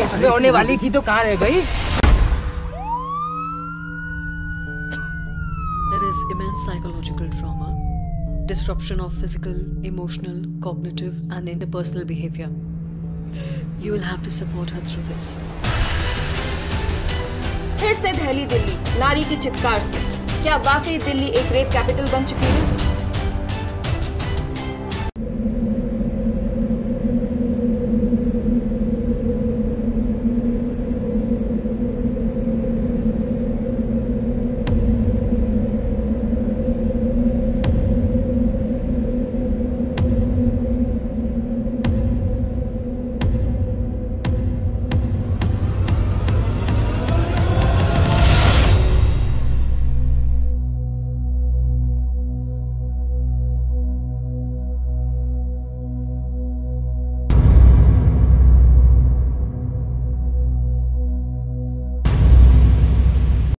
सुबह होने वाली थी तो कहाँ रह गई? There is immense psychological trauma, disruption of physical, emotional, cognitive and interpersonal behavior. You will have to support her through this. फिर से दहली दिल्ली नारी की चित्कार से क्या वाकई दिल्ली एक रेप कैपिटल बन चुकी है?